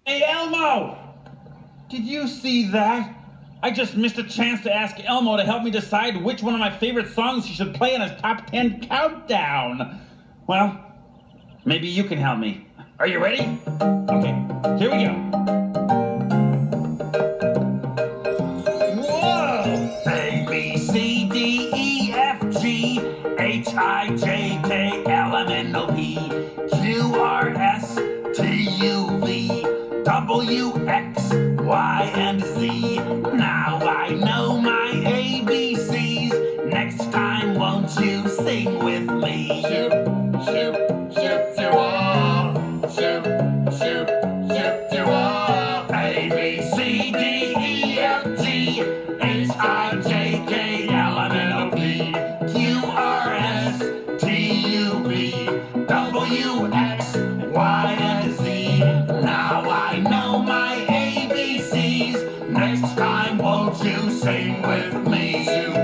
Hey, Elmo! Did you see that? I just missed a chance to ask Elmo to help me decide which one of my favorite songs he should play in his top 10 countdown. Well, maybe you can help me. Are you ready? Okay, here we go. Whoa! A, B, C, D, E, F, G, H, I, J, K, L, M, N, O, P, Q, R, S, T, U, V, W, X, Y, and Z. Now I know my ABCs. Next time, won't you sing with me? Shoop, shoop, shoop, shoop, shoop, shoop, shoop, shoop. A, B, C, D, E, F, G, H, I, J, K, L, M, N, O, P, Q, R, S, T, U, V, W, X, Y, and Z. Now I know my ABCs. Next time, won't you sing with me?